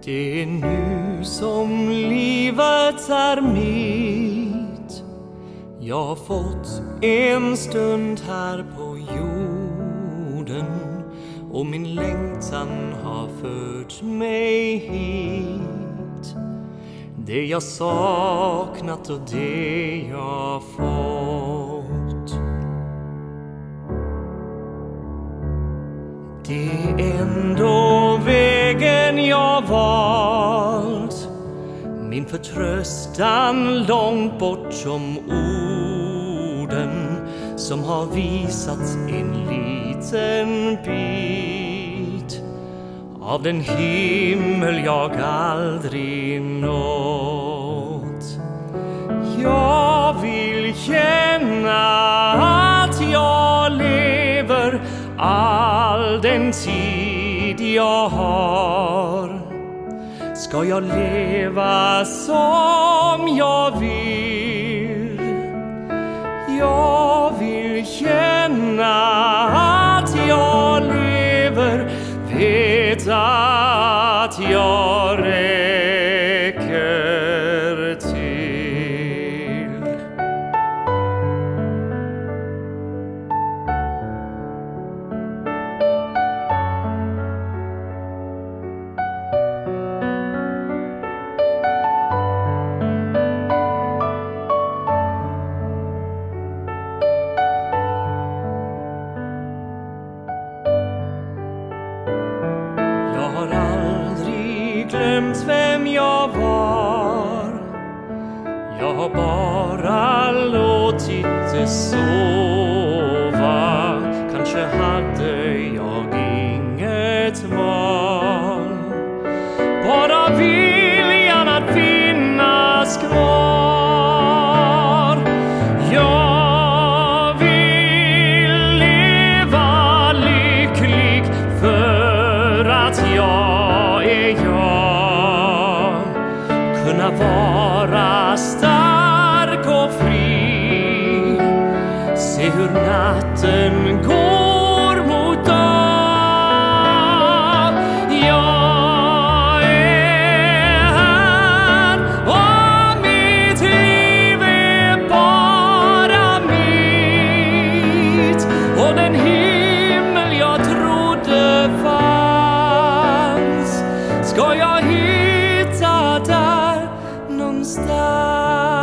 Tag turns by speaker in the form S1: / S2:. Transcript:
S1: Det är nu som livet är mitt. Jag har fått en stund här på jorden, och min längtan har fört mig hit. Det jag saknat och det jag fått. Det är ändå vägen jag valt, min förtröstan långt bortom orden, som har visat en liten bit av den himmel jag aldrig nått. Jag vill känna att jag lever all den tid jag har. Ska jag leva som jag vill? Jag vill känna att jag lever, veta att jag räcker till. Jag har aldrig glömt vem jag var. Jag har bara låtit det sova. Kanske hade jag inget val, bara viljan att finnas kvar. Jag vill leva lycklig för att jag är jag. Kunna vara stark och fri, se hur natten går mot dag. Jag är här och mitt liv är bara mitt, och den himmel jag trodde fanns ska jag hitta där någonstans.